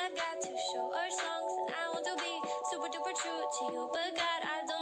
I've got 2 short songs, and I want to be super duper true to you. But God, I don't